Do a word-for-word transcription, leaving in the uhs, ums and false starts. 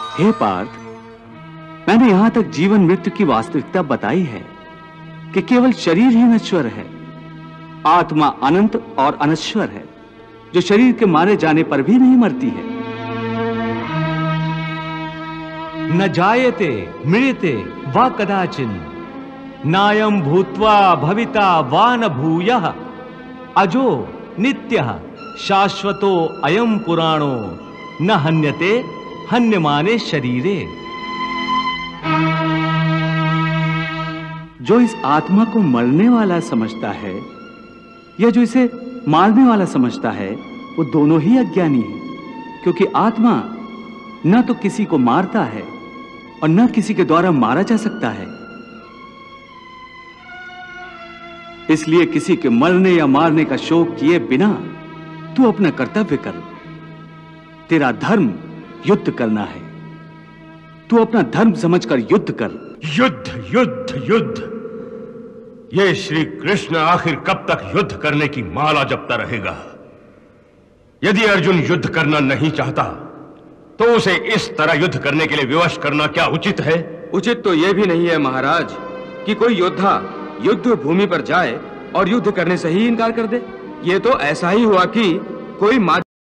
हे पार्थ, मैंने यहां तक जीवन मृत्यु की वास्तविकता बताई है कि केवल शरीर ही नश्वर है, आत्मा अनंत और अनश्वर है, जो शरीर के मारे जाने पर भी नहीं मरती है। न जायते मृत्यते वा कदाचिन, नायं भूत्वा भविता वा न भूयः, अजो नित्यः शाश्वतो अयं पुराणो, न हन्यते हन्यमाने शरीरे। जो इस आत्मा को मरने वाला समझता है या जो इसे मारने वाला समझता है, वो दोनों ही अज्ञानी हैं, क्योंकि आत्मा न तो किसी को मारता है और न किसी के द्वारा मारा जा सकता है। इसलिए किसी के मरने या मारने का शोक किए बिना तू अपना कर्तव्य कर। तेरा धर्म युद्ध करना है, तू अपना धर्म समझकर युद्ध कर। युद्ध युद्ध युद्ध, ये श्री कृष्ण आखिर कब तक युद्ध करने की माला जपता रहेगा? यदि अर्जुन युद्ध करना नहीं चाहता तो उसे इस तरह युद्ध करने के लिए विवश करना क्या उचित है? उचित तो यह भी नहीं है महाराज कि कोई योद्धा युद्ध भूमि पर जाए और युद्ध करने से ही इनकार कर दे। ये तो ऐसा ही हुआ कि कोई